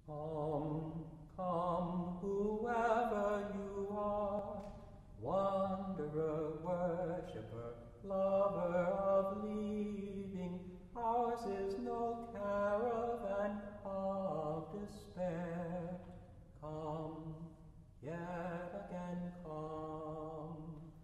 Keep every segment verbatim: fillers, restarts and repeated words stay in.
Come, come, whoever you are, wanderer, worshipper, lover of leaving, ours is no caravan of despair. Come, yet again come.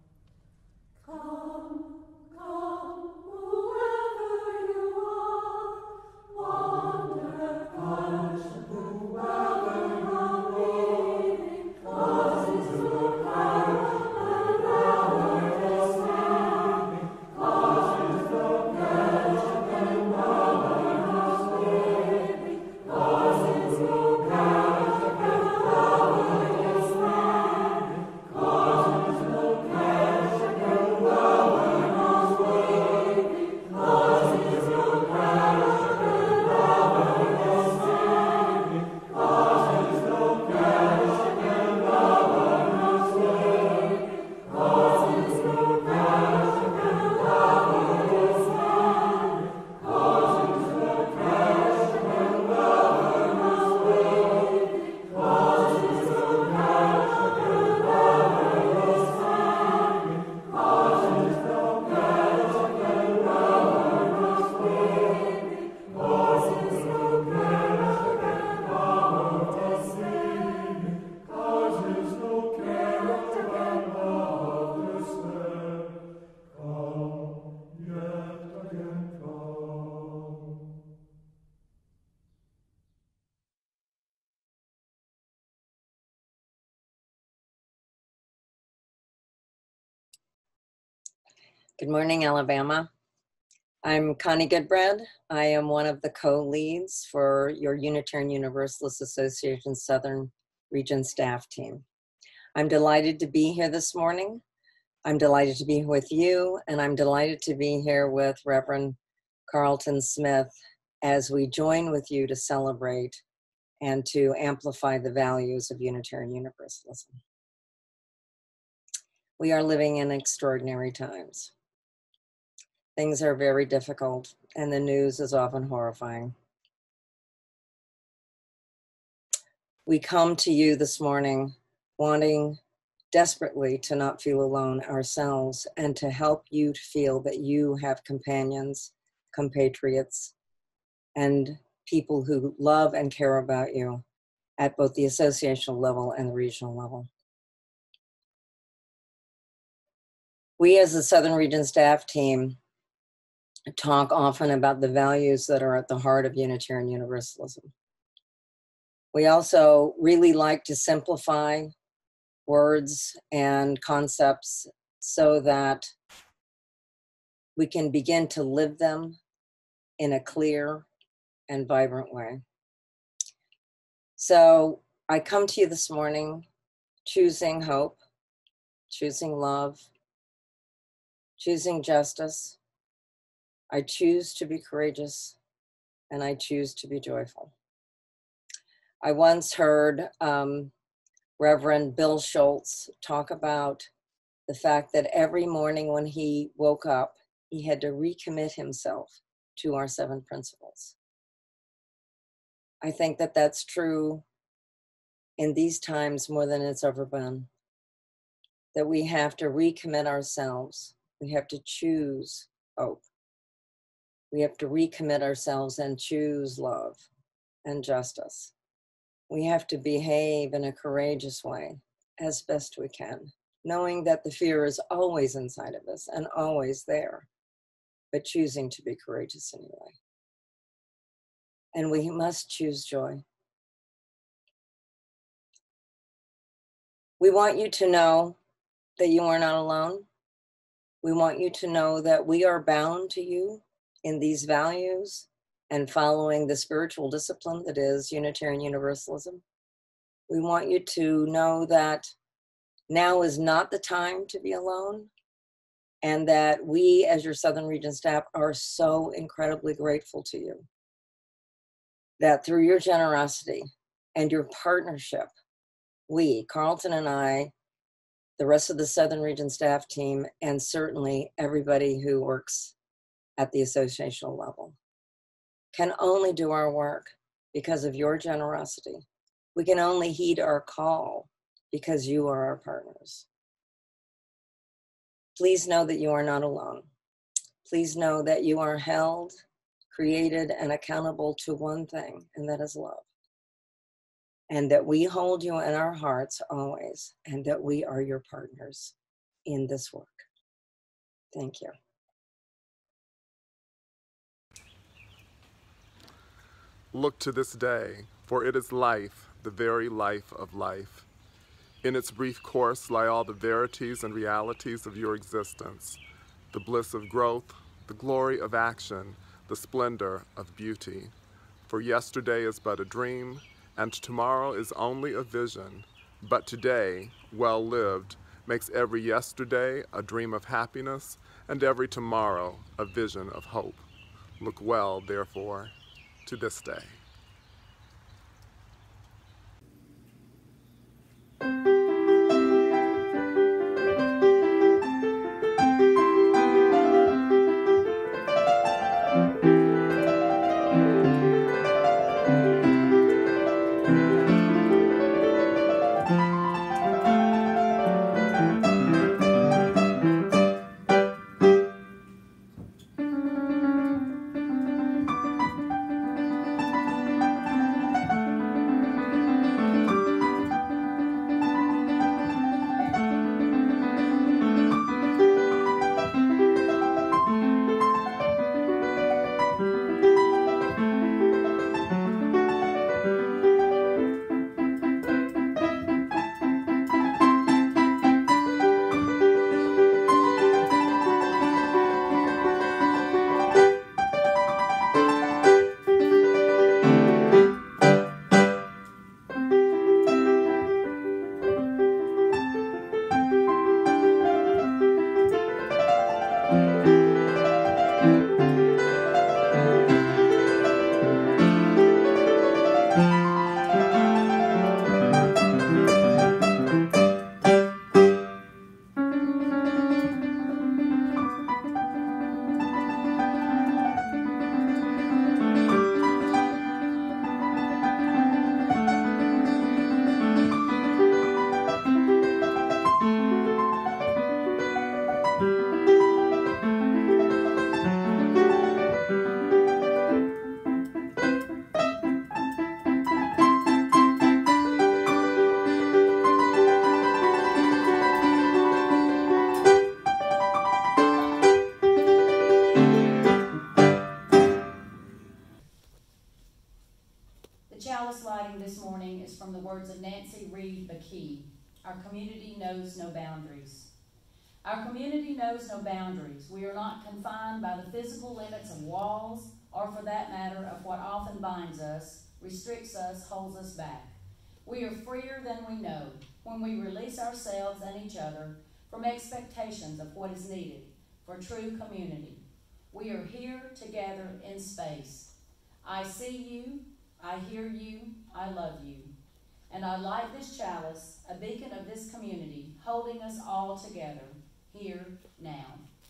Come, come, whoever you are, wanderer, worshipper, lover of leaving, cause is your caravan, lover is standing, cause is your caravan, lover is leaving, cause is your caravan, lover is standing, cause is your caravan, lover is leaving, cause is your caravan, lover is standing, cause is your caravan, lover is leaving, cause is your caravan, lover is standing, cause is your caravan, lover is leaving, cause is your caravan, lover is standing, cause is your caravan, lover is leaving, cause is your caravan, lover is leaving, cause is no caravan of despair. Come, yet again come. Good morning, Alabama. I'm Connie Goodbread. I am one of the co-leads for your Unitarian Universalist Association Southern Region staff team. I'm delighted to be here this morning. I'm delighted to be with you, and I'm delighted to be here with Reverend Carlton Smith as we join with you to celebrate and to amplify the values of Unitarian Universalism. We are living in extraordinary times. Things are very difficult, and the news is often horrifying. We come to you this morning wanting desperately to not feel alone ourselves and to help you to feel that you have companions, compatriots, and people who love and care about you at both the associational level and the regional level. We as the Southern Region staff team talk often about the values that are at the heart of Unitarian Universalism. We also really like to simplify words and concepts so that we can begin to live them in a clear and vibrant way. So I come to you this morning choosing hope, choosing love, choosing justice. I choose to be courageous, and I choose to be joyful. I once heard um, Reverend Bill Schultz talk about the fact that every morning when he woke up, he had to recommit himself to our seven principles. I think that that's true in these times more than it's ever been, that we have to recommit ourselves. We have to choose hope. We have to recommit ourselves and choose love and justice. We have to behave in a courageous way as best we can, knowing that the fear is always inside of us and always there, but choosing to be courageous anyway. And we must choose joy. We want you to know that you are not alone. We want you to know that we are bound to you in these values and following the spiritual discipline that is Unitarian Universalism. We want you to know that now is not the time to be alone, and that we as your Southern Region staff are so incredibly grateful to you that through your generosity and your partnership, we, Carlton and I, the rest of the Southern Region staff team, and certainly everybody who works at the associational level, can only do our work because of your generosity. We can only heed our call because you are our partners. Please know that you are not alone. Please know that you are held, created, and accountable to one thing, and that is love. And that we hold you in our hearts always, and that we are your partners in this work. Thank you. Look to this day, for it is life, the very life of life. In its brief course lie all the verities and realities of your existence, the bliss of growth, the glory of action, the splendor of beauty. For yesterday is but a dream, and tomorrow is only a vision, but today, well lived, makes every yesterday a dream of happiness, and every tomorrow a vision of hope. Look well, therefore, to this day. This morning is from the words of Nancy Reed McKee. Our community knows no boundaries. Our community knows no boundaries. We are not confined by the physical limits of walls, or for that matter, of what often binds us, restricts us, holds us back. We are freer than we know when we release ourselves and each other from expectations of what is needed for true community. We are here together in space. I see you, I hear you, I love you. And I light this chalice, a beacon of this community, holding us all together, here, now.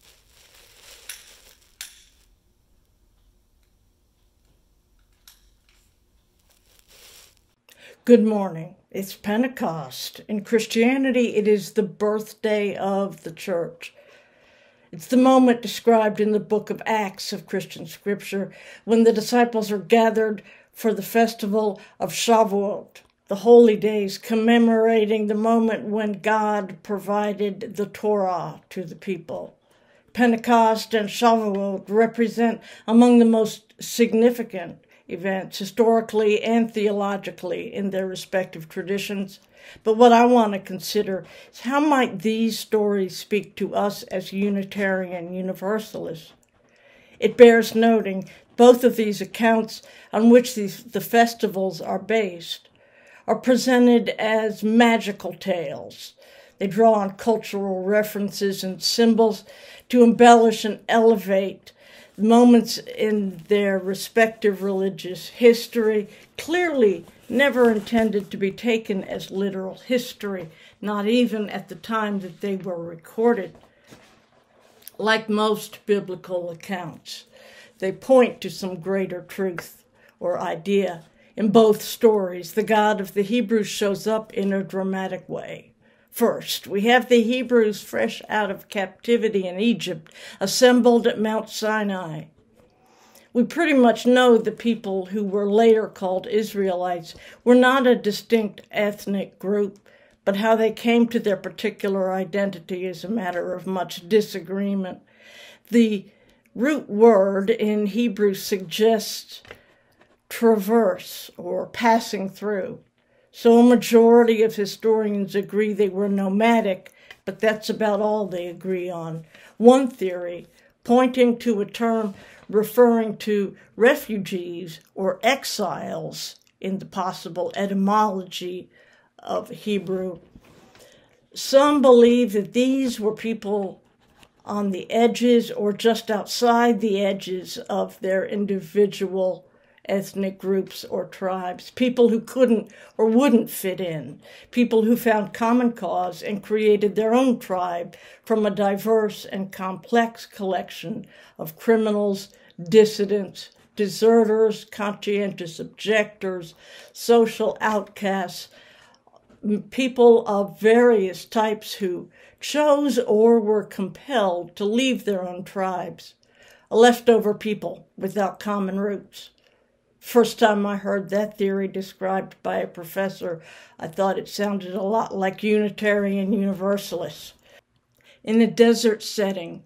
Good morning. It's Pentecost. In Christianity, it is the birthday of the church. It's the moment described in the book of Acts of Christian scripture when the disciples are gathered for the festival of Shavuot, the holy days commemorating the moment when God provided the Torah to the people. Pentecost and Shavuot represent among the most significant events historically and theologically in their respective traditions. But what I want to consider is how might these stories speak to us as Unitarian Universalists? It bears noting both of these accounts on which these, the festivals are based are presented as magical tales. They draw on cultural references and symbols to embellish and elevate moments in their respective religious history, clearly never intended to be taken as literal history, not even at the time that they were recorded. Like most biblical accounts, they point to some greater truth or idea In both stories, the God of the Hebrews shows up in a dramatic way. First, we have the Hebrews fresh out of captivity in Egypt, assembled at Mount Sinai. We pretty much know the people who were later called Israelites were not a distinct ethnic group, but how they came to their particular identity is a matter of much disagreement. The root word in Hebrew suggests traverse or passing through. So a majority of historians agree they were nomadic, but that's about all they agree on. One theory, pointing to a term referring to refugees or exiles in the possible etymology of Hebrew. Some believe that these were people on the edges or just outside the edges of their individual ethnic groups or tribes, people who couldn't or wouldn't fit in, people who found common cause and created their own tribe from a diverse and complex collection of criminals, dissidents, deserters, conscientious objectors, social outcasts, people of various types who chose or were compelled to leave their own tribes, a leftover people without common roots. First time I heard that theory described by a professor, I thought it sounded a lot like Unitarian Universalists. In a desert setting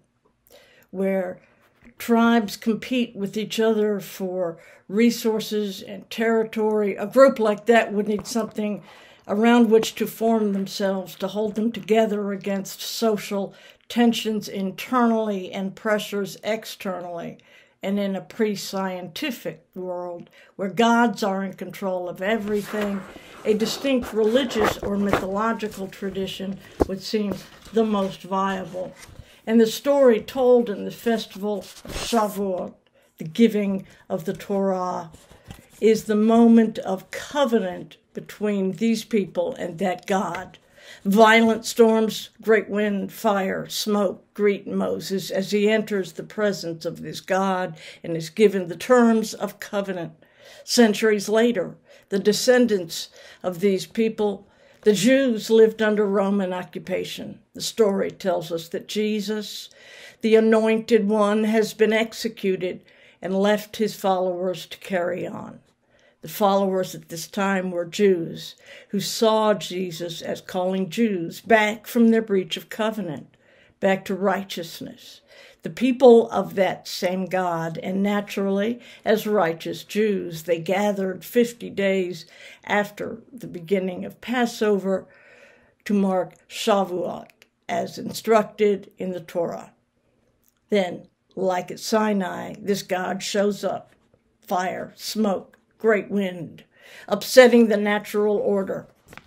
where tribes compete with each other for resources and territory, a group like that would need something around which to form themselves, to hold them together against social tensions internally and pressures externally. And in a pre-scientific world where gods are in control of everything, a distinct religious or mythological tradition would seem the most viable. And the story told in the festival of Shavuot, the giving of the Torah, is the moment of covenant between these people and that God. Violent storms, great wind, fire, smoke greet Moses as he enters the presence of this God and is given the terms of covenant. Centuries later, the descendants of these people, the Jews, lived under Roman occupation. The story tells us that Jesus, the Anointed One, has been executed and left his followers to carry on. The followers at this time were Jews who saw Jesus as calling Jews back from their breach of covenant, back to righteousness. The people of that same God, and naturally, as righteous Jews, they gathered fifty days after the beginning of Passover to mark Shavuot, as instructed in the Torah. Then, like at Sinai, this God shows up, fire, smoke, great wind, upsetting the natural order.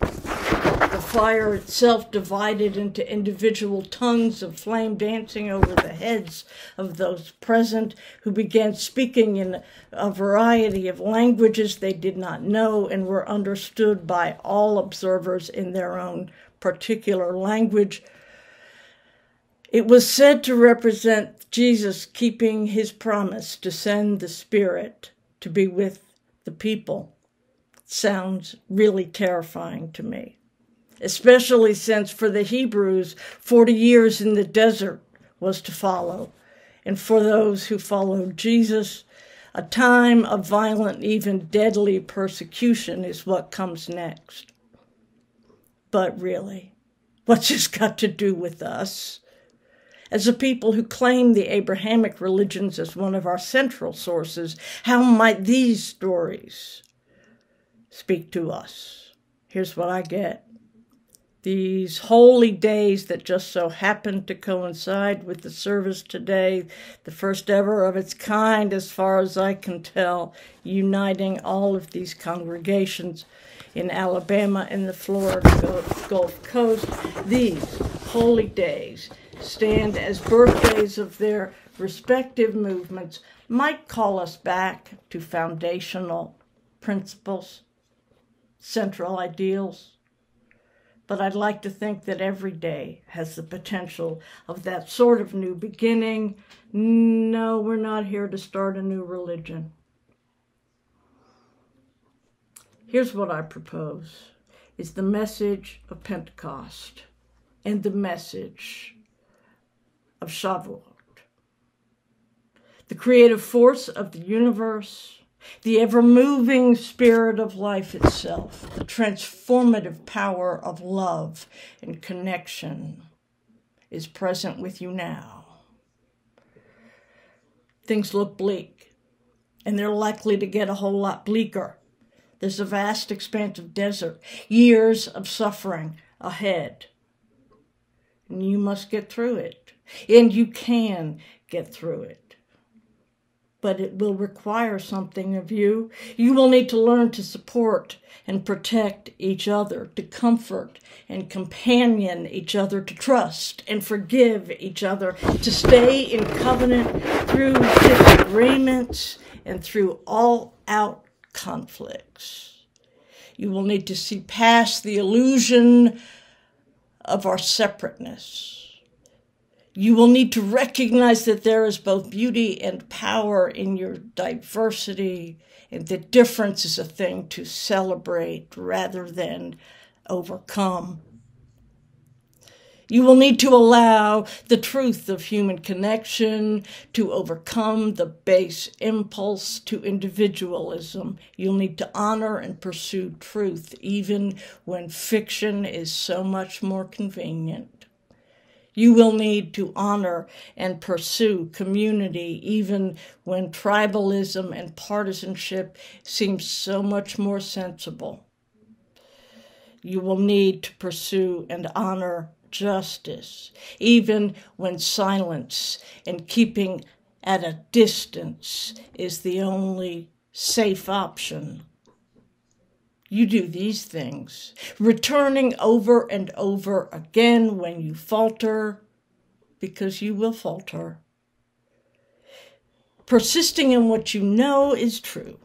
The fire itself divided into individual tongues of flame dancing over the heads of those present, who began speaking in a variety of languages they did not know and were understood by all observers in their own particular language. It was said to represent Jesus keeping his promise to send the Spirit to be with the people. Sounds really terrifying to me, especially since for the Hebrews, forty years in the desert was to follow. And for those who followed Jesus, a time of violent, even deadly persecution is what comes next. But really, what's this got to do with us? As a people who claim the Abrahamic religions as one of our central sources, how might these stories speak to us? Here's what I get. These holy days that just so happen to coincide with the service today, the first ever of its kind, as far as I can tell, uniting all of these congregations in Alabama and the Florida Gulf Coast. These holy days stand as birthdays of their respective movements, might call us back to foundational principles, central ideals. But I'd like to think that every day has the potential of that sort of new beginning. No, we're not here to start a new religion. Here's what I propose. It's the message of Pentecost and the message of Shavuot. The creative force of the universe, the ever-moving spirit of life itself, the transformative power of love and connection is present with you now. Things look bleak, and they're likely to get a whole lot bleaker. There's a vast expanse of desert, years of suffering ahead. And you must get through it, and you can get through it. But it will require something of you. You will need to learn to support and protect each other, to comfort and companion each other, to trust and forgive each other, to stay in covenant through disagreements and through all-out conflicts. You will need to see past the illusion of our separateness. You will need to recognize that there is both beauty and power in your diversity, and that difference is a thing to celebrate rather than overcome. You will need to allow the truth of human connection to overcome the base impulse to individualism. You'll need to honor and pursue truth, even when fiction is so much more convenient. You will need to honor and pursue community, even when tribalism and partisanship seem so much more sensible. You will need to pursue and honor justice, even when silence and keeping at a distance is the only safe option. You do these things, returning over and over again when you falter, because you will falter. Persisting in what you know is true.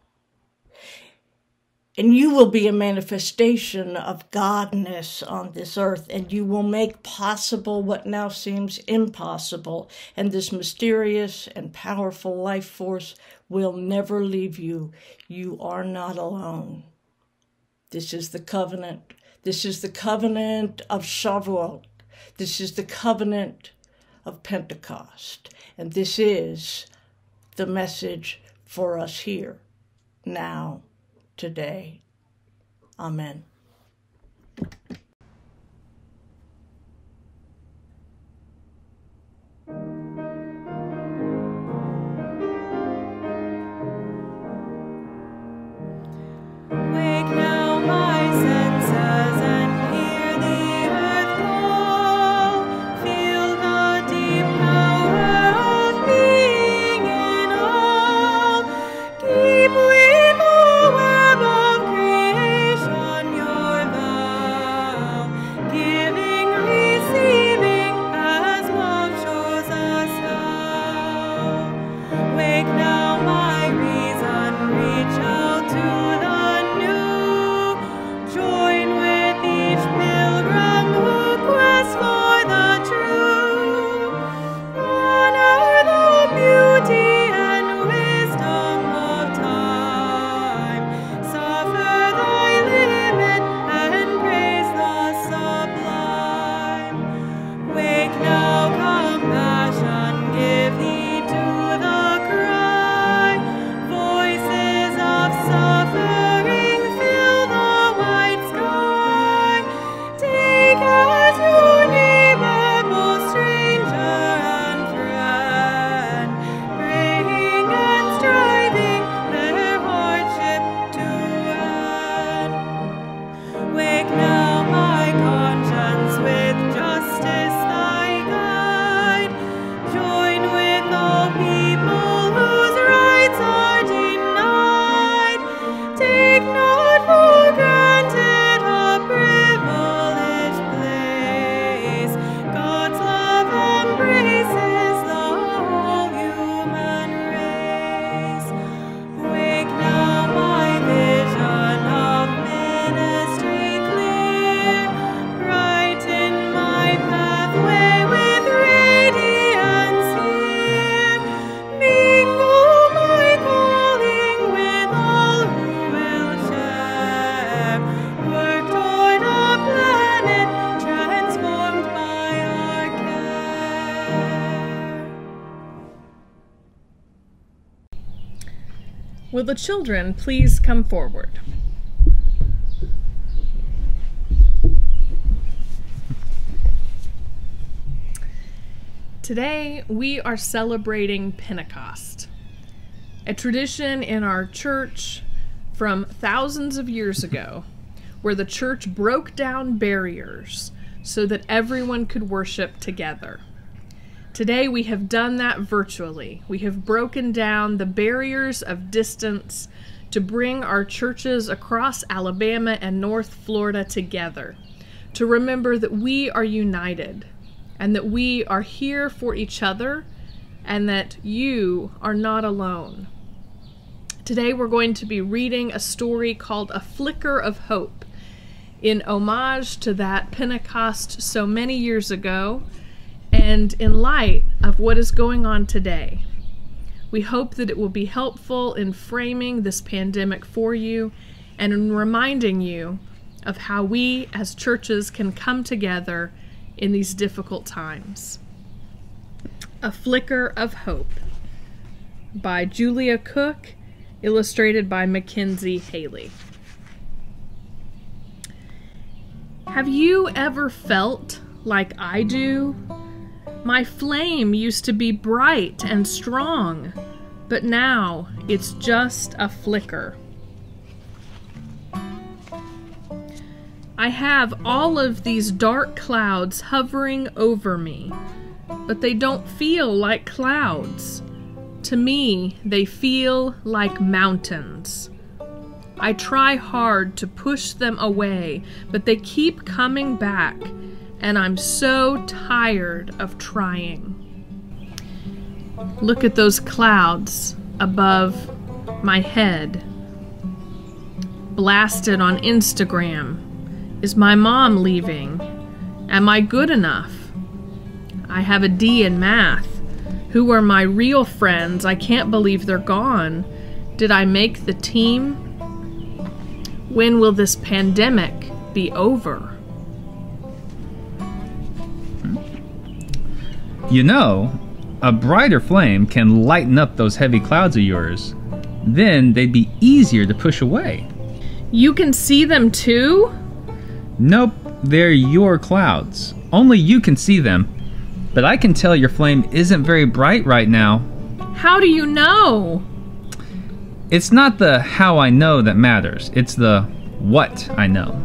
And you will be a manifestation of Godness on this earth, and you will make possible what now seems impossible. And this mysterious and powerful life force will never leave you. You are not alone. This is the covenant. This is the covenant of Shavuot. This is the covenant of Pentecost. And this is the message for us here, now, today. Amen. Wake now my senses and hear the earth call. Feel the deep power of being in all. Keep with the web of creation your Will the children please come forward? Today, we are celebrating Pentecost, a tradition in our church from thousands of years ago, where the church broke down barriers so that everyone could worship together. Today, we have done that virtually. We have broken down the barriers of distance to bring our churches across Alabama and North Florida together, to remember that we are united, and that we are here for each other, and that you are not alone. Today we're going to be reading a story called A Flicker of Hope, in homage to that Pentecost so many years ago, and in light of what is going on today. We hope that it will be helpful in framing this pandemic for you, and in reminding you of how we as churches can come together in these difficult times. A Flicker of Hope by Julia Cook, illustrated by Mackenzie Haley. Have you ever felt like I do? My flame used to be bright and strong, but now it's just a flicker. I have all of these dark clouds hovering over me, but they don't feel like clouds. To me, they feel like mountains. I try hard to push them away, but they keep coming back, and I'm so tired of trying. Look at those clouds above my head. Blasted on Instagram. Is my mom leaving? Am I good enough? I have a D in math. Who are my real friends? I can't believe they're gone. Did I make the team? When will this pandemic be over? You know, a brighter flame can lighten up those heavy clouds of yours. Then they'd be easier to push away. You can see them too? Nope, they're your clouds. Only you can see them. But I can tell your flame isn't very bright right now. How do you know? It's not the how I know that matters. It's the what I know.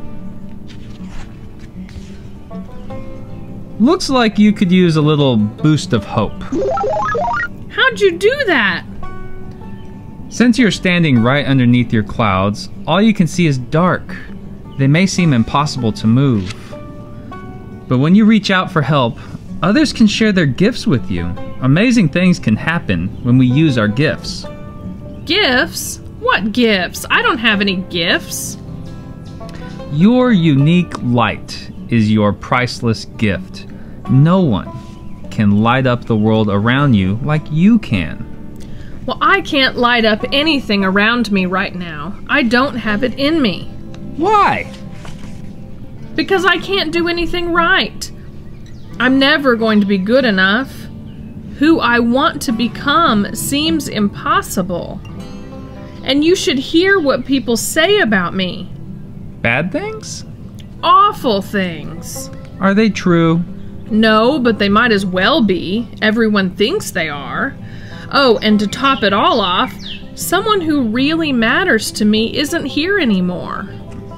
Looks like you could use a little boost of hope. How'd you do that? Since you're standing right underneath your clouds, all you can see is dark. They may seem impossible to move. But when you reach out for help, others can share their gifts with you. Amazing things can happen when we use our gifts. Gifts? What gifts? I don't have any gifts. Your unique light is your priceless gift. No one can light up the world around you like you can. Well, I can't light up anything around me right now. I don't have it in me. Why? Because I can't do anything right. I'm never going to be good enough. Who I want to become seems impossible. And you should hear what people say about me. Bad things? Awful things. Are they true? No, but they might as well be. Everyone thinks they are. Oh, and to top it all off, someone who really matters to me isn't here anymore.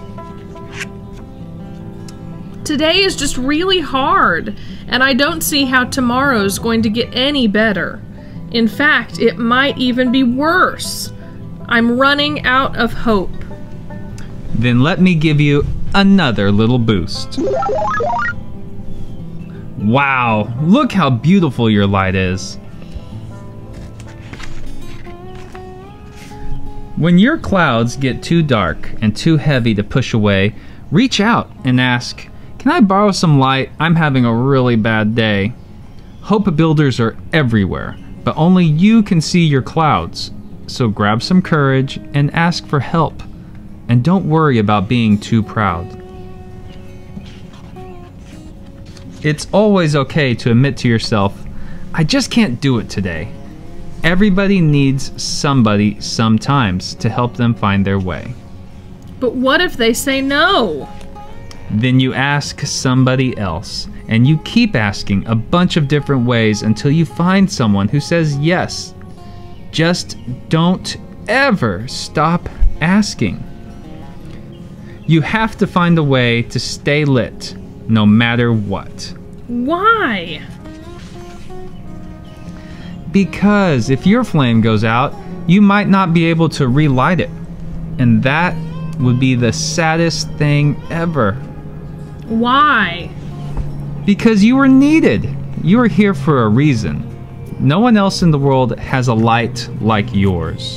Today is just really hard, and I don't see how tomorrow's going to get any better. In fact, it might even be worse. I'm running out of hope. Then let me give you another little boost. Wow, look how beautiful your light is. When your clouds get too dark and too heavy to push away, reach out and ask, "Can I borrow some light? I'm having a really bad day." Hope builders are everywhere, but only you can see your clouds. So grab some courage and ask for help. And don't worry about being too proud. It's always okay to admit to yourself, "I just can't do it today." Everybody needs somebody sometimes to help them find their way. But what if they say no? Then you ask somebody else, and you keep asking a bunch of different ways until you find someone who says yes. Just don't ever stop asking. You have to find a way to stay lit, no matter what. Why? Because if your flame goes out, you might not be able to relight it. And that would be the saddest thing ever. Why? Because you were needed. You were here for a reason. No one else in the world has a light like yours.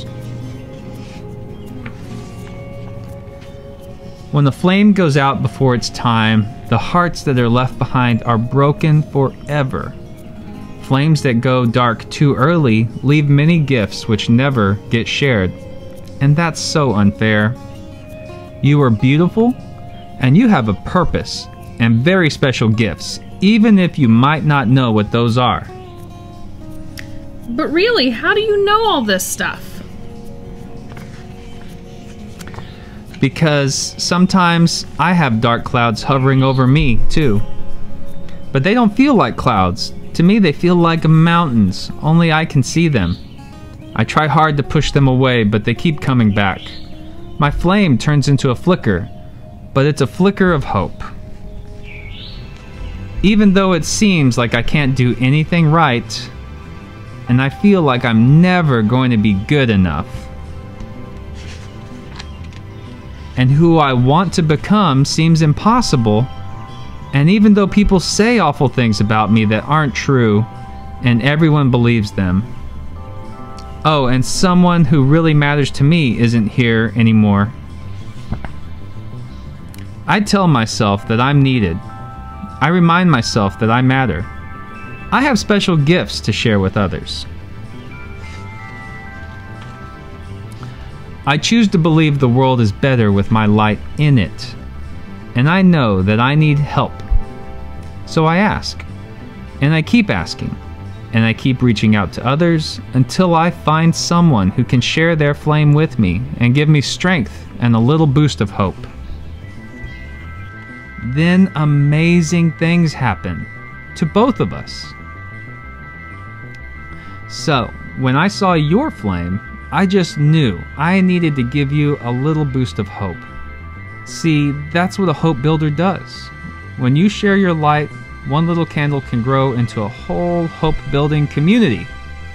When the flame goes out before its time, the hearts that are left behind are broken forever. Flames that go dark too early leave many gifts which never get shared. And that's so unfair. You are beautiful, and you have a purpose and very special gifts, even if you might not know what those are. But really, how do you know all this stuff? Because sometimes I have dark clouds hovering over me, too. But they don't feel like clouds. To me, they feel like mountains, only I can see them. I try hard to push them away, but they keep coming back. My flame turns into a flicker, but it's a flicker of hope. Even though it seems like I can't do anything right, and I feel like I'm never going to be good enough, and who I want to become seems impossible, and even though people say awful things about me that aren't true, and everyone believes them. Oh, and someone who really matters to me isn't here anymore. I tell myself that I'm needed. I remind myself that I matter. I have special gifts to share with others. I choose to believe the world is better with my light in it. And I know that I need help. So I ask. And I keep asking. And I keep reaching out to others until I find someone who can share their flame with me and give me strength and a little boost of hope. Then amazing things happen to both of us. So, when I saw your flame, I just knew I needed to give you a little boost of hope. See, that's what a hope builder does. When you share your light, one little candle can grow into a whole hope-building community.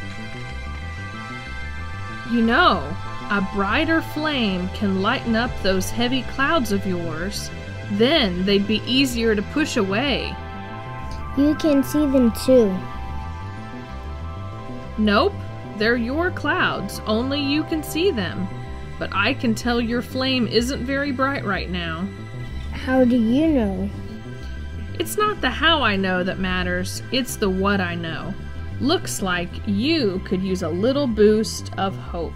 You know, a brighter flame can lighten up those heavy clouds of yours. Then they'd be easier to push away. You can see them too. Nope, they're your clouds. Only you can see them. But I can tell your flame isn't very bright right now. How do you know? It's not the how I know that matters, it's the what I know. Looks like you could use a little boost of hope.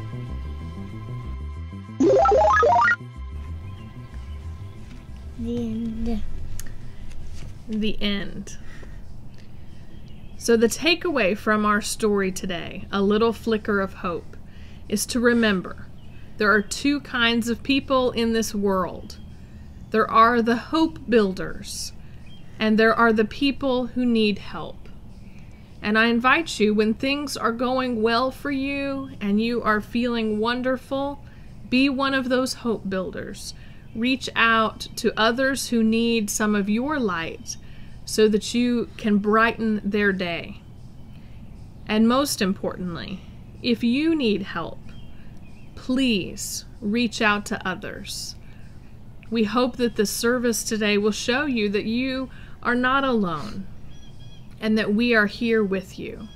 The end. The end. So the takeaway from our story today, A Little Flicker of Hope, is to remember there are two kinds of people in this world. There are the hope builders, and there are the people who need help. And I invite you, when things are going well for you and you are feeling wonderful, be one of those hope builders. Reach out to others who need some of your light so that you can brighten their day. And most importantly, if you need help, please reach out to others. We hope that this service today will show you that you are not alone and that we are here with you.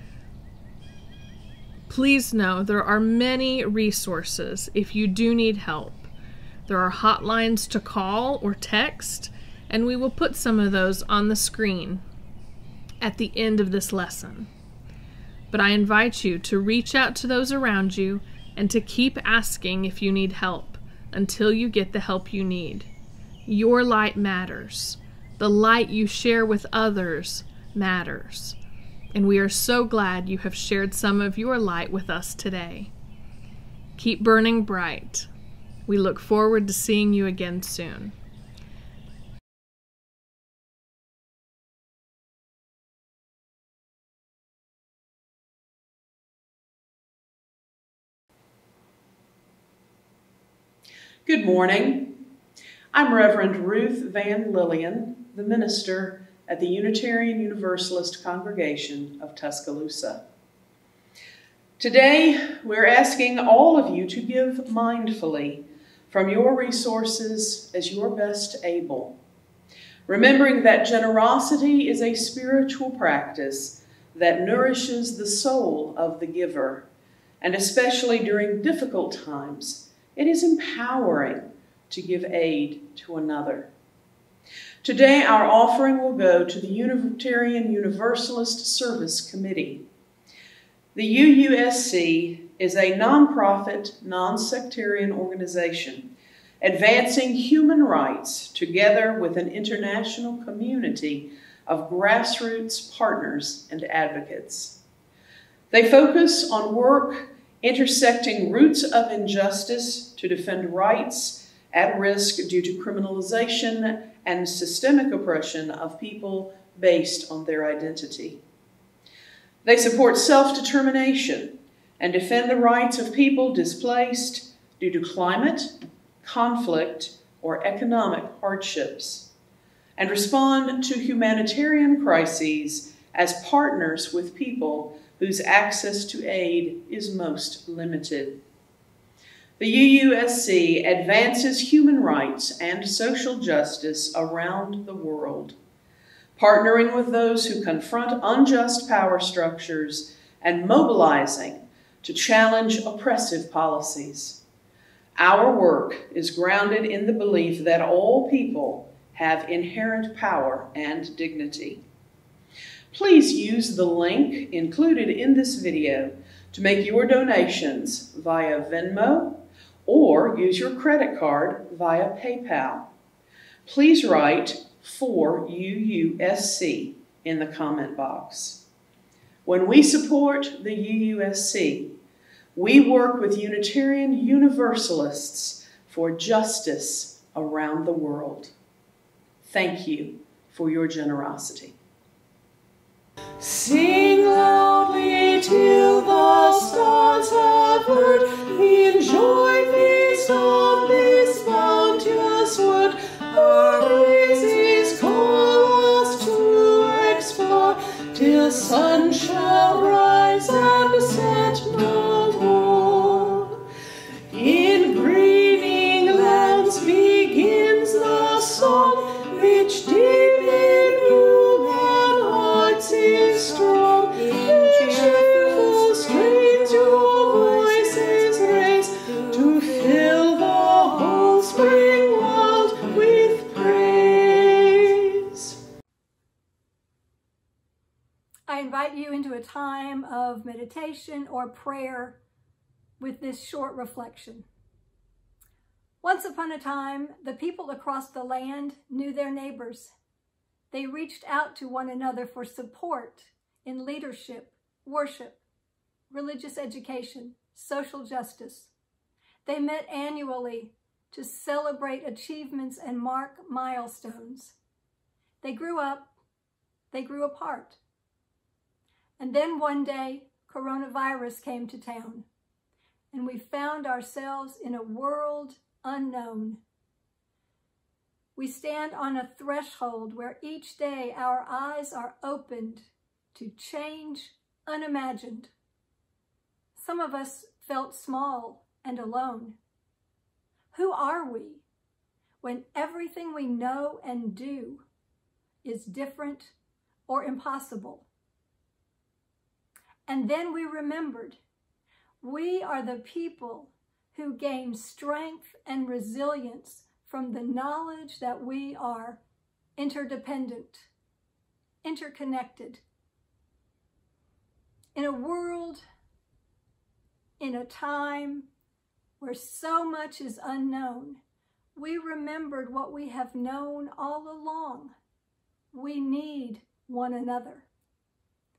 Please know there are many resources if you do need help. There are hotlines to call or text, and we will put some of those on the screen at the end of this lesson. But I invite you to reach out to those around you and to keep asking if you need help until you get the help you need. Your light matters. The light you share with others matters. and we are so glad you have shared some of your light with us today. Keep burning bright. We look forward to seeing you again soon. Good morning. I'm Reverend Ruth Van Lillian, the minister at the Unitarian Universalist Congregation of Tuscaloosa. Today, we're asking all of you to give mindfully from your resources as you're best able, remembering that generosity is a spiritual practice that nourishes the soul of the giver, and especially during difficult times, it is empowering to give aid to another. Today, our offering will go to the Unitarian Universalist Service Committee. The U U S C is a nonprofit, non-sectarian organization advancing human rights together with an international community of grassroots partners and advocates. They focus on work intersecting roots of injustice to defend rights at risk due to criminalization and systemic oppression of people based on their identity. They support self-determination and defend the rights of people displaced due to climate, conflict, or economic hardships, and respond to humanitarian crises as partners with people whose access to aid is most limited. The U U S C advances human rights and social justice around the world, partnering with those who confront unjust power structures and mobilizing to challenge oppressive policies. Our work is grounded in the belief that all people have inherent power and dignity. Please use the link included in this video to make your donations via Venmo or use your credit card via PayPal. Please write for U U S C in the comment box. When we support the U U S C, we work with Unitarian Universalists for justice around the world. Thank you for your generosity. Sing loudly till the stars have heard, enjoy feast of this bounteous word. Our praises call us to explore, till sun shall rise and set no more. In greening lands begins the song, which deep in human hearts is strong. In cheerful strains your voices raise, to fill the whole spring world with praise. I invite you into a time of meditation or prayer with this short reflection. Once upon a time, the people across the land knew their neighbors. They reached out to one another for support in leadership, worship, religious education, social justice. They met annually to celebrate achievements and mark milestones. They grew up, they grew apart. And then one day, coronavirus came to town, and we found ourselves in a world unknown. We stand on a threshold where each day our eyes are opened to change unimagined. Some of us felt small and alone. Who are we when everything we know and do is different or impossible? And then we remembered, we are the people who gain strength and resilience from the knowledge that we are interdependent, interconnected. In a world, in a time where so much is unknown, we remembered what we have known all along. We need one another.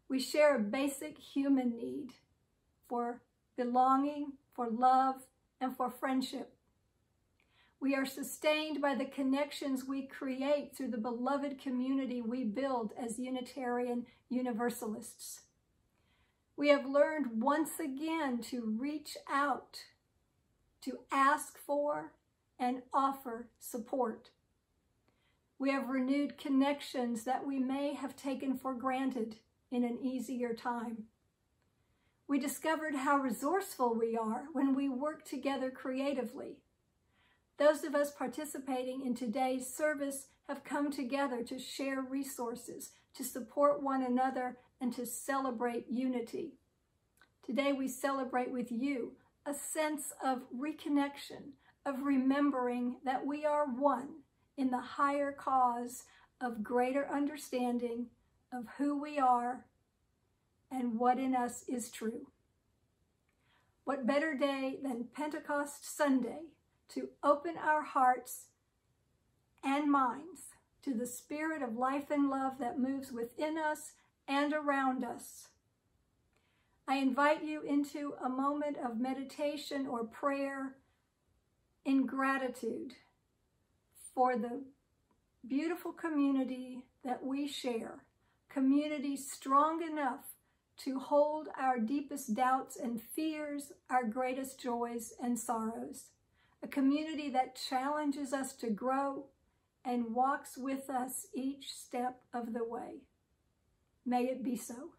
We share a basic human need for belonging, for love, and for friendship. We are sustained by the connections we create through the beloved community we build as Unitarian Universalists. We have learned once again to reach out, to ask for and offer support. We have renewed connections that we may have taken for granted in an easier time. We discovered how resourceful we are when we work together creatively. Those of us participating in today's service have come together to share resources, to support one another, and to celebrate unity. Today we celebrate with you a sense of reconnection, of remembering that we are one in the higher cause of greater understanding of who we are and what in us is true. What better day than Pentecost Sunday to open our hearts and minds to the spirit of life and love that moves within us and around us. I invite you into a moment of meditation or prayer in gratitude for the beautiful community that we share, community strong enough to hold our deepest doubts and fears, our greatest joys and sorrows, a community that challenges us to grow and walks with us each step of the way. May it be so.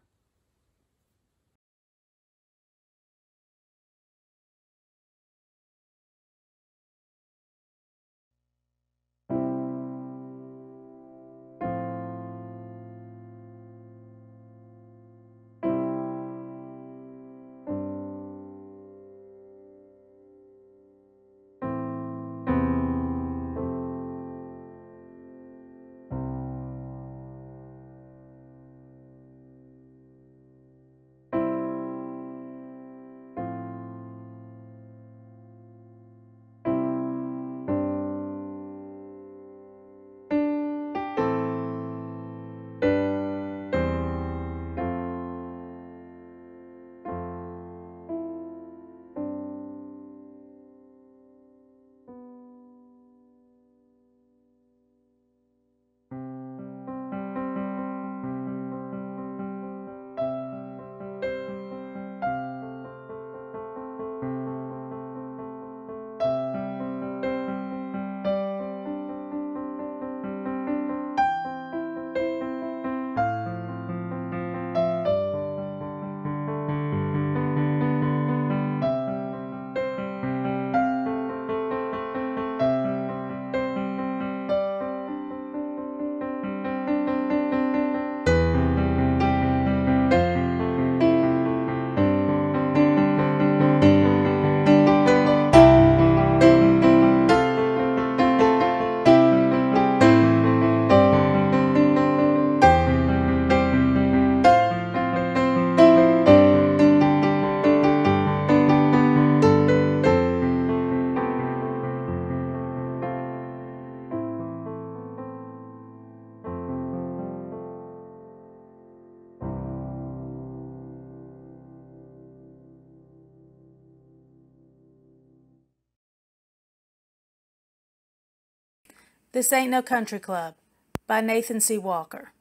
This Ain't No Country Club by Nathan C. Walker.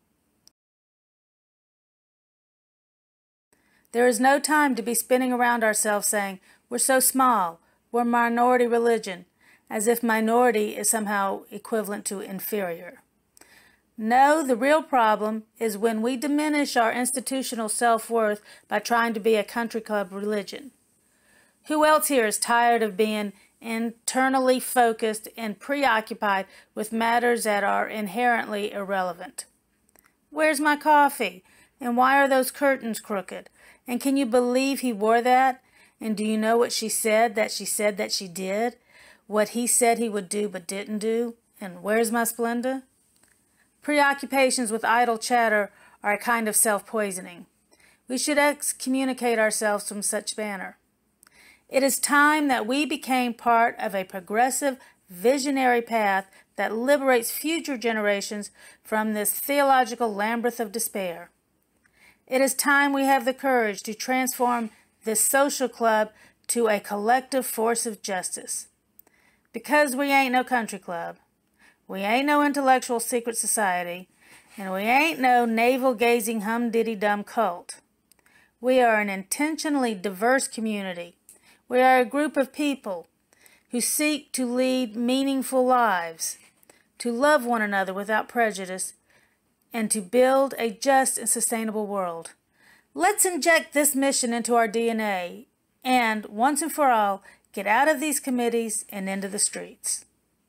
There is no time to be spinning around ourselves saying, we're so small, we're minority religion, as if minority is somehow equivalent to inferior. No, the real problem is when we diminish our institutional self-worth by trying to be a country club religion. Who else here is tired of being internally focused and preoccupied with matters that are inherently irrelevant? Where's my coffee? And why are those curtains crooked? And can you believe he wore that? And do you know what she said that she said that she did? What he said he would do but didn't do? And where's my Splenda? Preoccupations with idle chatter are a kind of self-poisoning. We should excommunicate ourselves from such banter. It is time that we became part of a progressive, visionary path that liberates future generations from this theological labyrinth of despair. It is time we have the courage to transform this social club to a collective force of justice. Because we ain't no country club, we ain't no intellectual secret society, and we ain't no navel-gazing hum-diddy-dum cult. We are an intentionally diverse community. We are a group of people who seek to lead meaningful lives, to love one another without prejudice, and to build a just and sustainable world. Let's inject this mission into our D N A and, once and for all, get out of these committees and into the streets.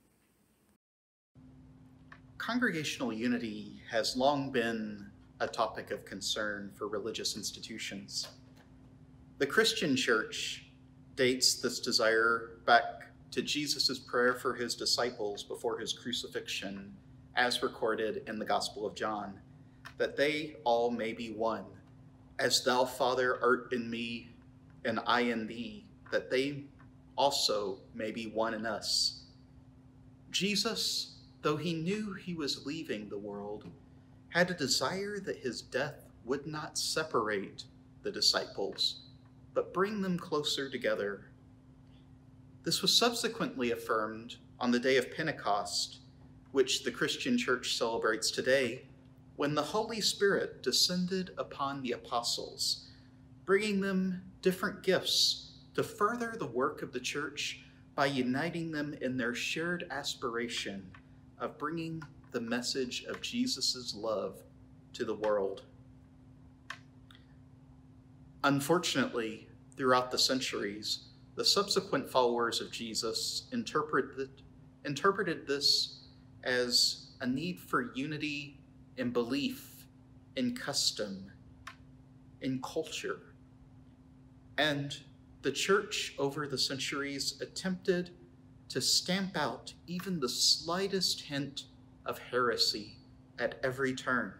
Congregational unity has long been a topic of concern for religious institutions. The Christian church dates this desire back to Jesus' prayer for his disciples before his crucifixion, as recorded in the Gospel of John, that they all may be one, as thou, Father, art in me, and I in thee, that they also may be one in us. Jesus, though he knew he was leaving the world, had a desire that his death would not separate the disciples, but bring them closer together. This was subsequently affirmed on the day of Pentecost, which the Christian church celebrates today, when the Holy Spirit descended upon the apostles, bringing them different gifts to further the work of the church by uniting them in their shared aspiration of bringing the message of Jesus' love to the world. Unfortunately, throughout the centuries, the subsequent followers of Jesus interpreted, interpreted this as a need for unity in belief, in custom, in culture. And the church over the centuries attempted to stamp out even the slightest hint of heresy at every turn.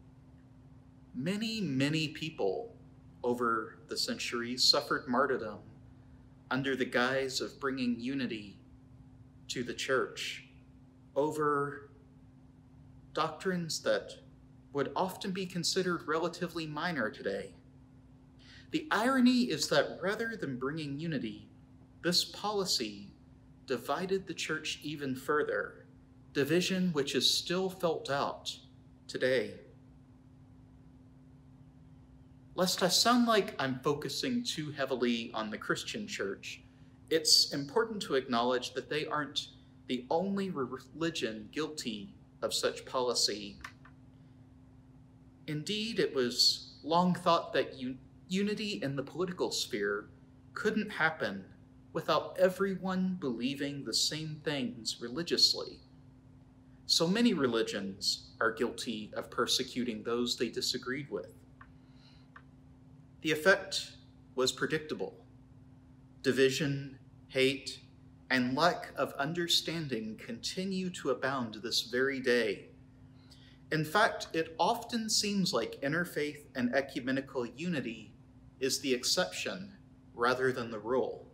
Many, many people over the centuries suffered martyrdom under the guise of bringing unity to the church over doctrines that would often be considered relatively minor today. The irony is that rather than bringing unity, this policy divided the church even further, division which is still felt out today. Lest I sound like I'm focusing too heavily on the Christian church, it's important to acknowledge that they aren't the only religion guilty of such policy. Indeed, it was long thought that un- unity in the political sphere couldn't happen without everyone believing the same things religiously. So many religions are guilty of persecuting those they disagreed with. The effect was predictable. Division, hate, and lack of understanding continue to abound this very day. In fact, it often seems like interfaith and ecumenical unity is the exception rather than the rule.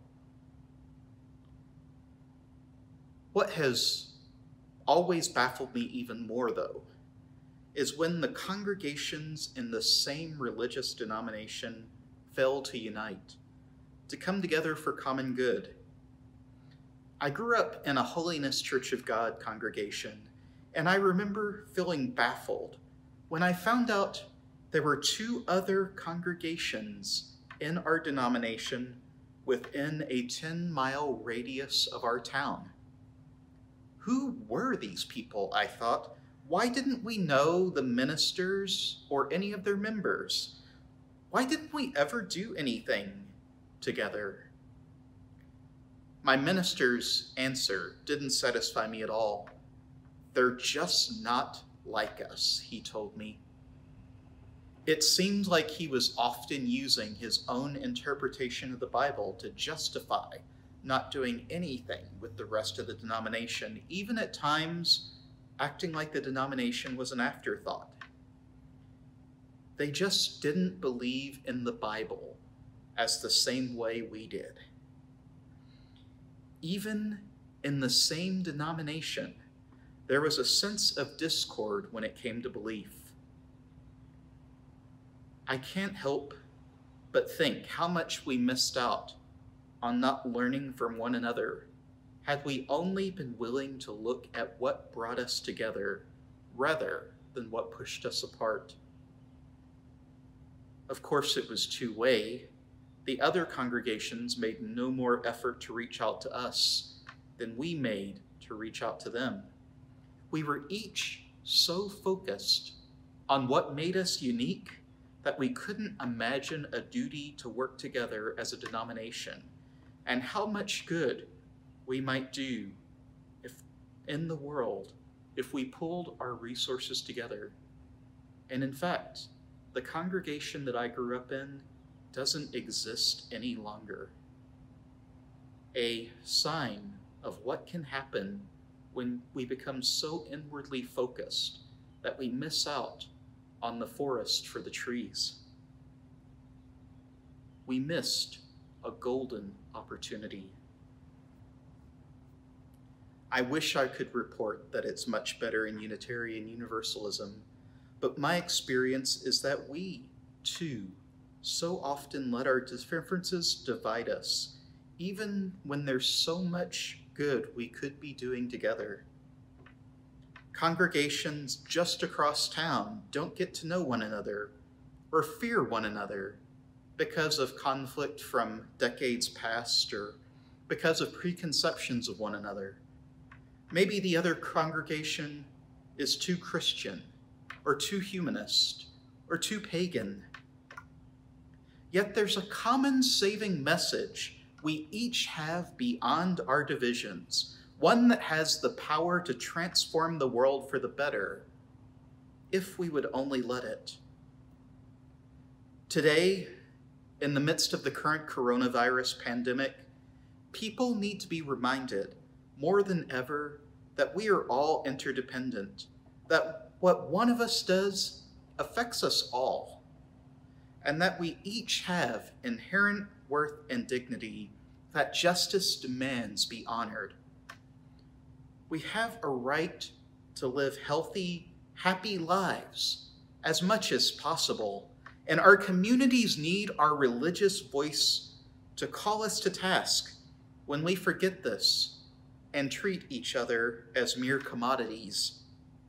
What has always baffled me even more, though, is when the congregations in the same religious denomination fail to unite, to come together for common good. I grew up in a Holiness Church of God congregation, and I remember feeling baffled when I found out there were two other congregations in our denomination within a ten-mile radius of our town. Who were these people, I thought? Why didn't we know the ministers or any of their members? Why didn't we ever do anything together? My minister's answer didn't satisfy me at all. They're just not like us, he told me. It seemed like he was often using his own interpretation of the Bible to justify not doing anything with the rest of the denomination, even at times acting like the denomination was an afterthought. They just didn't believe in the Bible as the same way we did. Even in the same denomination, there was a sense of discord when it came to belief. I can't help but think how much we missed out on not learning from one another had we only been willing to look at what brought us together rather than what pushed us apart. Of course, it was two-way. The other congregations made no more effort to reach out to us than we made to reach out to them. We were each so focused on what made us unique that we couldn't imagine a duty to work together as a denomination, and how much good we might do if in the world if we pulled our resources together. And in fact, the congregation that I grew up in doesn't exist any longer. A sign of what can happen when we become so inwardly focused that we miss out on the forest for the trees. We missed a golden opportunity. I wish I could report that it's much better in Unitarian Universalism, but my experience is that we, too, so often let our differences divide us, even when there's so much good we could be doing together. Congregations just across town don't get to know one another or fear one another because of conflict from decades past or because of preconceptions of one another. Maybe the other congregation is too Christian or too humanist or too pagan. Yet there's a common saving message we each have beyond our divisions, one that has the power to transform the world for the better, if we would only let it. Today, in the midst of the current coronavirus pandemic, people need to be reminded more than ever that we are all interdependent, that what one of us does affects us all, and that we each have inherent worth and dignity that justice demands be honored. We have a right to live healthy, happy lives as much as possible, and our communities need our religious voice to call us to task when we forget this and treat each other as mere commodities.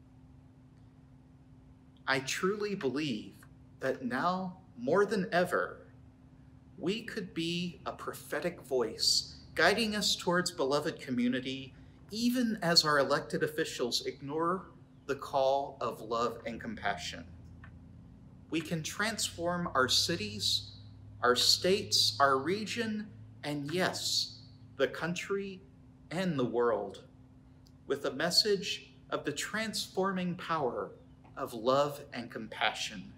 I truly believe that now, more than ever, we could be a prophetic voice guiding us towards beloved community, even as our elected officials ignore the call of love and compassion. We can transform our cities, our states, our region, and yes, the country and the world with a message of the transforming power of love and compassion.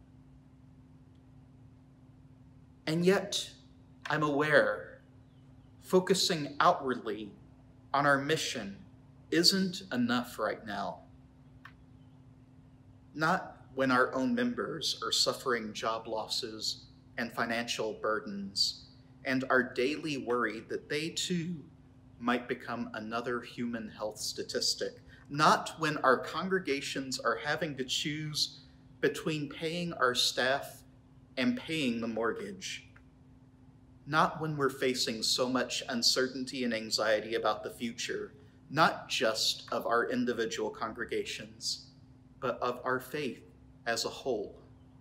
And yet, I'm aware, focusing outwardly on our mission isn't enough right now. Not when our own members are suffering job losses and financial burdens and are daily worried that they too might become another human health statistic. Not when our congregations are having to choose between paying our staff and paying the mortgage. Not when we're facing so much uncertainty and anxiety about the future, not just of our individual congregations, but of our faith as a whole.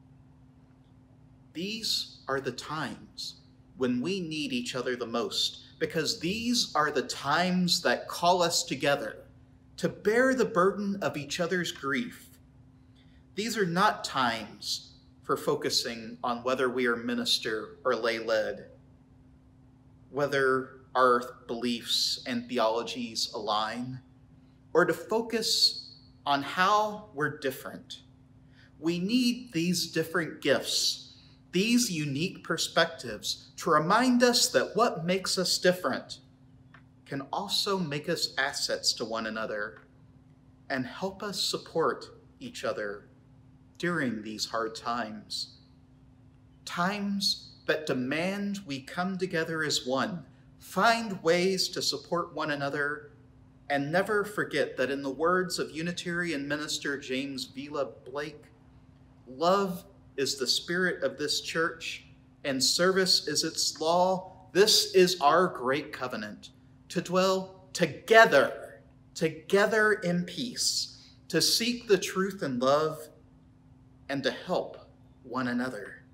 These are the times when we need each other the most, because these are the times that call us together to bear the burden of each other's grief. These are not times for focusing on whether we are minister or lay-led, whether our beliefs and theologies align, or to focus on how we're different. We need these different gifts, these unique perspectives, to remind us that what makes us different can also make us assets to one another and help us support each other during these hard times. Times that demand we come together as one, find ways to support one another, and never forget that, in the words of Unitarian minister James Vila Blake, love is the spirit of this church, and service is its law. This is our great covenant, to dwell together, together in peace, to seek the truth and love, and to help one another.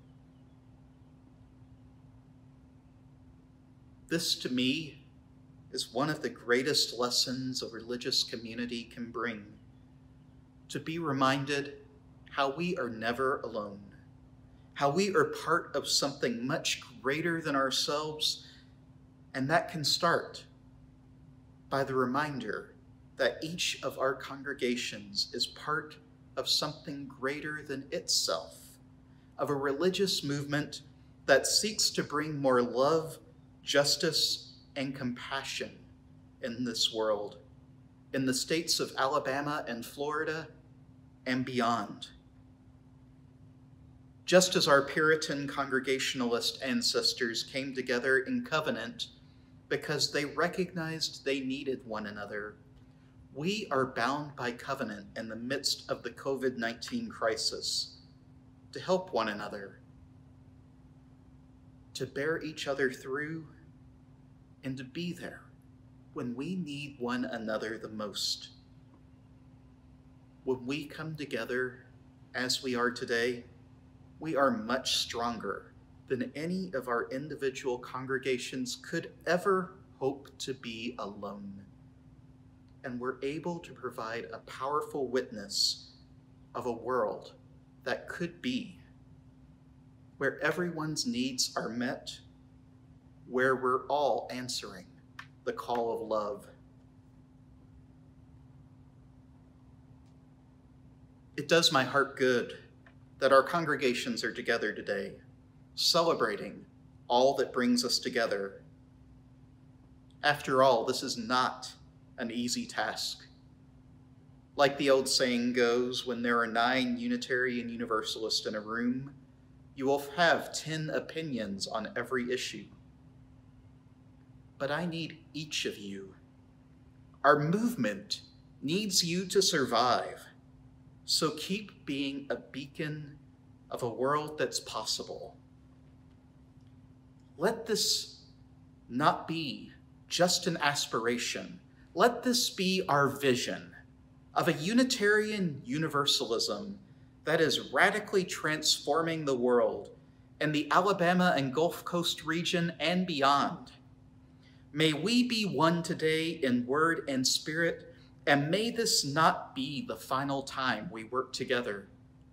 This, to me, is one of the greatest lessons a religious community can bring, to be reminded how we are never alone, how we are part of something much greater than ourselves, and that can start by the reminder that each of our congregations is part of something greater than itself, of a religious movement that seeks to bring more love, justice, and compassion in this world, in the states of Alabama and Florida and beyond. Just as our Puritan Congregationalist ancestors came together in covenant because they recognized they needed one another, we are bound by covenant in the midst of the COVID nineteen crisis to help one another, to bear each other through, and to be there when we need one another the most. When we come together as we are today, we are much stronger than any of our individual congregations could ever hope to be alone. And we're able to provide a powerful witness of a world that could be, where everyone's needs are met, where we're all answering the call of love. It does my heart good that our congregations are together today, celebrating all that brings us together. After all, this is not an easy task. Like the old saying goes, when there are nine Unitarian Universalists in a room, you will have ten opinions on every issue. But I need each of you. Our movement needs you to survive. So keep being a beacon of a world that's possible. Let this not be just an aspiration. Let this be our vision of a Unitarian Universalism that is radically transforming the world in the Alabama and Gulf Coast region and beyond. May we be one today in word and spirit, and may this not be the final time we work together.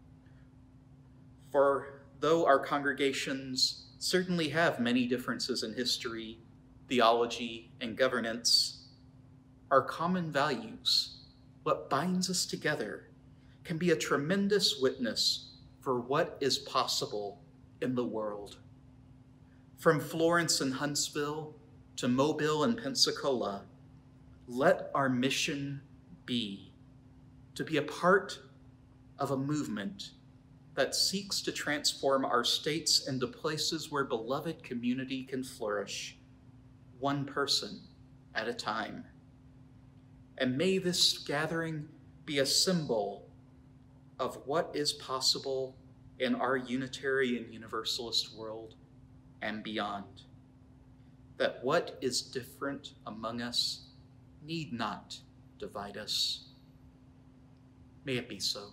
For though our congregations certainly have many differences in history, theology, and governance, our common values, what binds us together, can be a tremendous witness for what is possible in the world. From Florence and Huntsville to Mobile and Pensacola, let our mission be to be a part of a movement that seeks to transform our states into places where beloved community can flourish, one person at a time. And may this gathering be a symbol of what is possible in our Unitarian Universalist world and beyond. That what is different among us need not divide us. May it be so.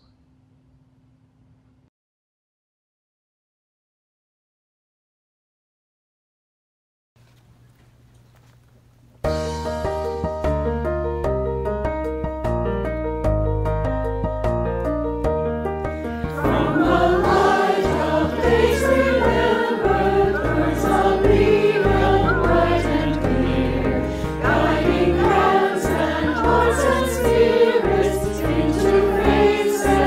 Guiding hands and hearts and spirits into grace and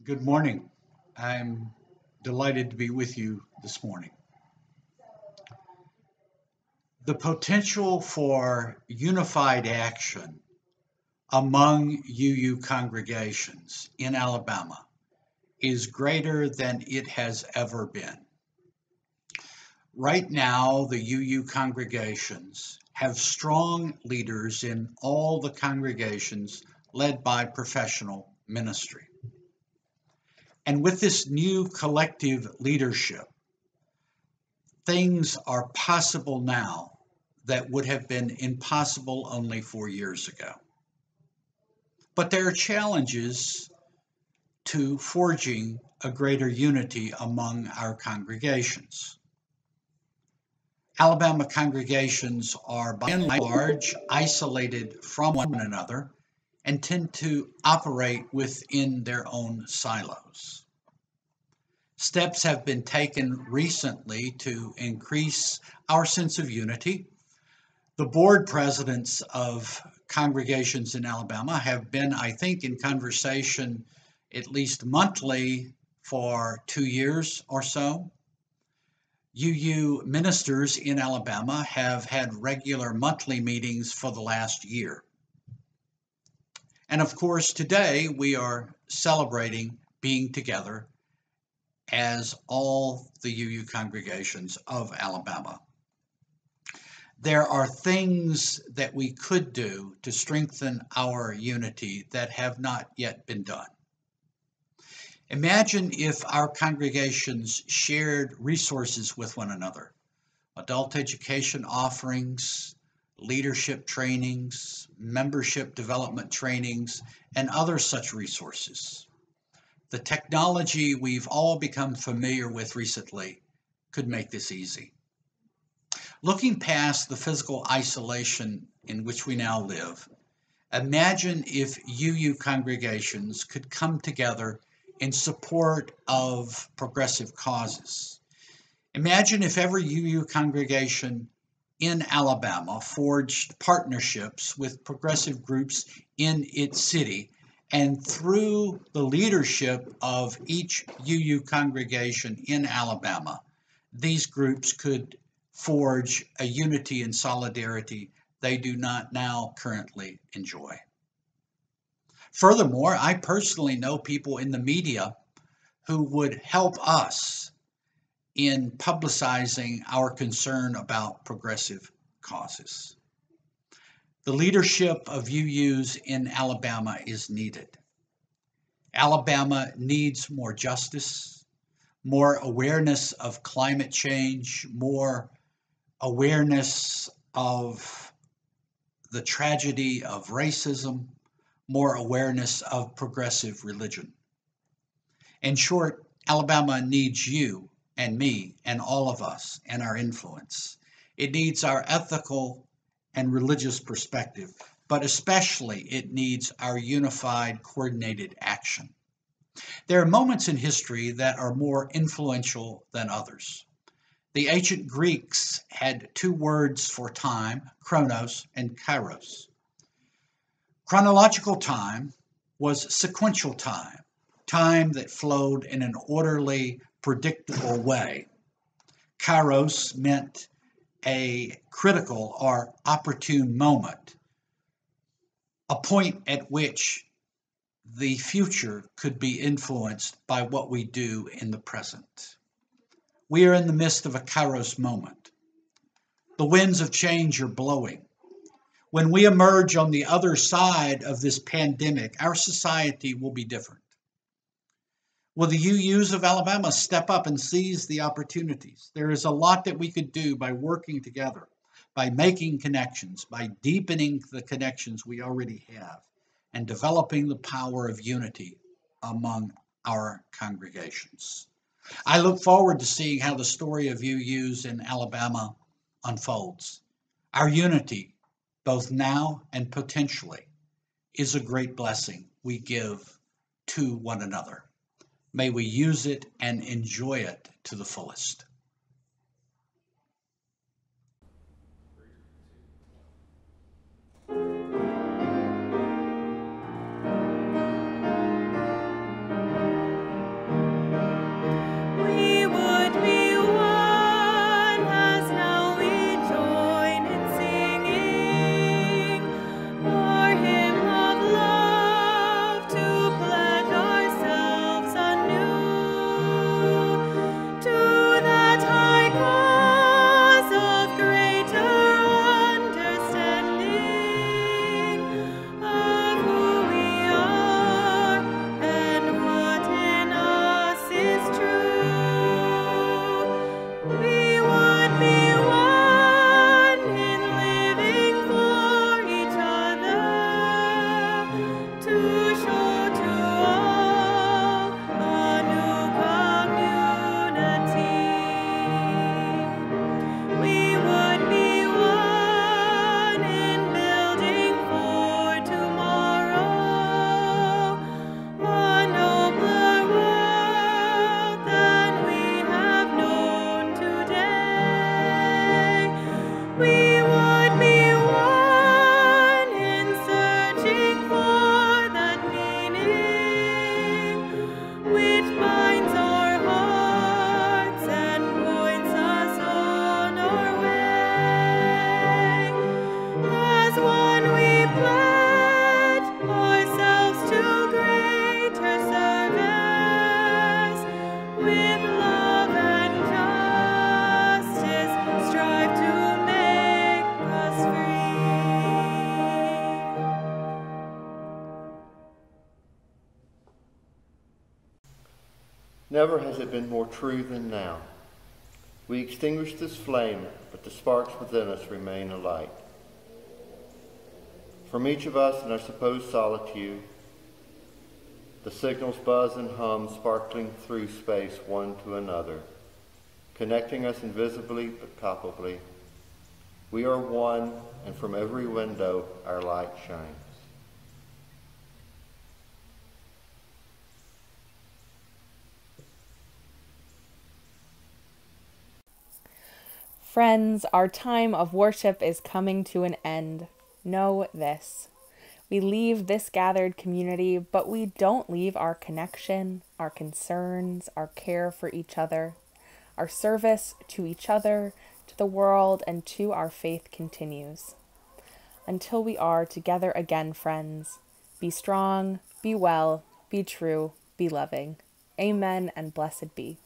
Good morning. I'm delighted to be with you this morning. The potential for unified action among U U congregations in Alabama is greater than it has ever been. Right now, the U U congregations have strong leaders in all the congregations led by professional ministry. And with this new collective leadership, things are possible now that would have been impossible only four years ago. But there are challenges to forging a greater unity among our congregations. Alabama congregations are by and large isolated from one another and tend to operate within their own silos. Steps have been taken recently to increase our sense of unity. The board presidents of congregations in Alabama have been, I think, in conversation at least monthly for two years or so. U U ministers in Alabama have had regular monthly meetings for the last year. And of course, today we are celebrating being together as all the U U congregations of Alabama. There are things that we could do to strengthen our unity that have not yet been done. Imagine if our congregations shared resources with one another, adult education offerings, leadership trainings, membership development trainings, and other such resources. The technology we've all become familiar with recently could make this easy. Looking past the physical isolation in which we now live, imagine if U U congregations could come together in support of progressive causes. Imagine if every U U congregation in Alabama forged partnerships with progressive groups in its city, and through the leadership of each U U congregation in Alabama, these groups could forge a unity and solidarity they do not now currently enjoy. Furthermore, I personally know people in the media who would help us in publicizing our concern about progressive causes. The leadership of U Us in Alabama is needed. Alabama needs more justice, more awareness of climate change, more awareness of the tragedy of racism, more awareness of progressive religion. In short, Alabama needs you and me and all of us and our influence. It needs our ethical and religious perspective, but especially it needs our unified, coordinated action. There are moments in history that are more influential than others. The ancient Greeks had two words for time, chronos and kairos. Chronological time was sequential time, time that flowed in an orderly, predictable way. Kairos meant a critical or opportune moment, a point at which the future could be influenced by what we do in the present. We are in the midst of a Kairos moment. The winds of change are blowing. When we emerge on the other side of this pandemic, our society will be different. Will the U Us of Alabama step up and seize the opportunities? There is a lot that we could do by working together, by making connections, by deepening the connections we already have, and developing the power of unity among our congregations. I look forward to seeing how the story of U Us in Alabama unfolds. Our unity, both now and potentially, is a great blessing we give to one another. May we use it and enjoy it to the fullest. Never has it been more true than now. We extinguish this flame, but the sparks within us remain alight. From each of us in our supposed solitude, the signals buzz and hum, sparkling through space one to another, connecting us invisibly but palpably. We are one, and from every window our light shines. Friends, our time of worship is coming to an end. Know this. We leave this gathered community, but we don't leave our connection, our concerns, our care for each other. Our service to each other, to the world, and to our faith continues. Until we are together again, friends, be strong, be well, be true, be loving. Amen and blessed be.